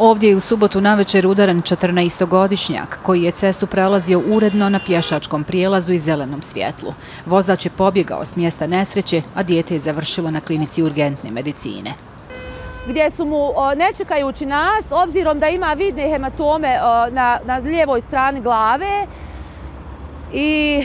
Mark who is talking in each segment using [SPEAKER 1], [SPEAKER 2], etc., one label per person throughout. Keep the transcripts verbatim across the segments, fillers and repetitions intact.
[SPEAKER 1] Ovdje je u subotu navečer udaren četrnaestogodišnjak koji je cestu prelazio uredno na pješačkom prijelazu i zelenom svjetlu. Vozač je pobjegao s mjesta nesreće, a dijete je završilo na klinici urgentne medicine.
[SPEAKER 2] Gdje su mu, ne čekajući nas, obzirom da ima vidne hematome na, na lijevoj strani glave i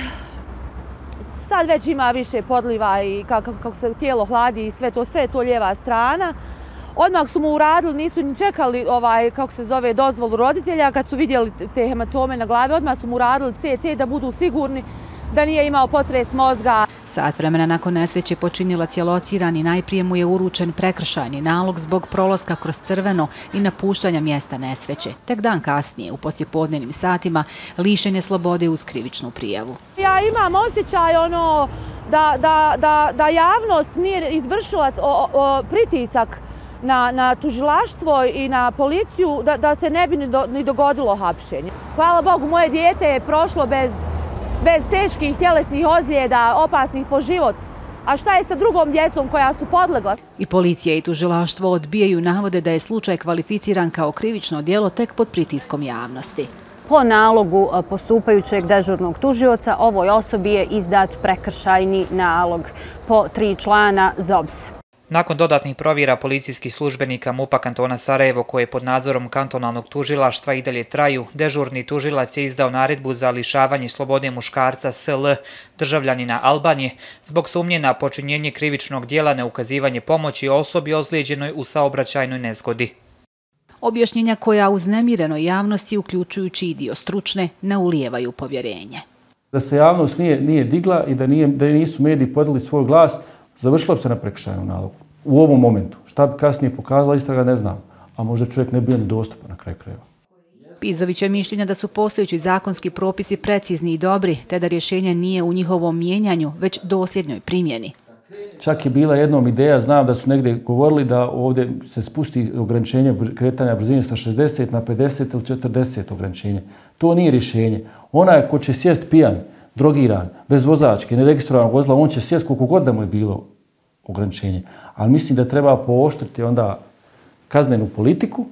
[SPEAKER 2] sad već ima više podliva i kako, kako se tijelo hladi i sve to, sve je to lijeva strana. Odmah su mu uradili, nisu ni čekali ovaj, kako se zove, dozvolu roditelja. Kad su vidjeli te hematome na glavi, odmah su mu uradili C T da budu sigurni da nije imao potres mozga.
[SPEAKER 1] Sat vremena nakon nesreće počinilac je lociran i najprije mu je uručen prekršajni nalog zbog prolaska kroz crveno i napuštanja mjesta nesreće. Tek dan kasnije, u poslijepodnevnim satima, lišen je slobode uz krivičnu prijavu.
[SPEAKER 2] Ja imam osjećaj ono, da, da, da, da javnost nije izvršila o, o, pritisak na, na tužilaštvo i na policiju da, da se ne bi ni, do, ni dogodilo hapšenje. Hvala Bogu, moje dijete je prošlo bez, bez teških tjelesnih ozljeda, opasnih po život. A šta je sa drugom djecom koja su podlegla?
[SPEAKER 1] I policija i tužilaštvo odbijaju navode da je slučaj kvalificiran kao krivično djelo tek pod pritiskom javnosti.
[SPEAKER 3] Po nalogu postupajućeg dežurnog tužioca ovoj osobi je izdat prekršajni nalog po tri člana za opse.
[SPEAKER 4] Nakon dodatnih provjera policijskih službenika MUP-a kantona Sarajevo, koje pod nadzorom kantonalnog tužilaštva i dalje traju, dežurni tužilac je izdao naredbu za lišavanje slobode muškarca S L, državljanina Albanije, zbog sumnje na počinjenje krivičnog djela neukazivanje pomoći osobi ozlijeđenoj u saobraćajnoj nezgodi.
[SPEAKER 1] Objašnjenja koja uznemirenoj javnosti, uključujući i dio stručne, ne ulijevaju povjerenje.
[SPEAKER 5] Da se javnost nije, nije digla i da, nije, da nisu mediji podali svoj glas, završilo bi se na prekršajnom nalogu. U ovom momentu. Šta bi kasnije pokazala, istraga ne znam. A možda čovjek ne bio ni dostupan na kraju krajeva.
[SPEAKER 1] Pizović je mišljenja da su postojeći zakonski propisi precizni i dobri, te da rješenje nije u njihovom mijenjanju, već dosljednoj primjeni.
[SPEAKER 5] Čak je bila jednom ideja, znam da su negdje govorili da ovdje se spusti ograničenje kretanja brzine sa šezdeset na pedeset ili četrdeset ograničenje. To nije rješenje. Onaj ko će sjest pijan, drogiran, bez vozačke, neregistrovanog vozila, on će sjest koliko god da mu je bilo ograničenje. Ali mislim da treba pooštriti onda kaznenu politiku.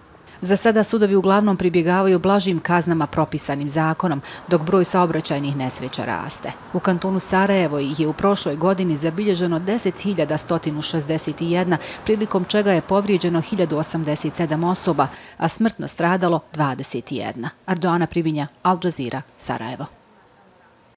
[SPEAKER 1] Za sada sudovi uglavnom pribjegavaju blažim kaznama propisanim zakonom, dok broj saobraćajnih nesreća raste. U kantonu Sarajevo ih je u prošloj godini zabilježeno deset hiljada sto šezdeset jedan, prilikom čega je povrijeđeno hiljadu osamdeset sedam osoba, a smrtno stradalo dvadeset jedna. Ardoana Privinja, Al Jazeera, Sarajevo.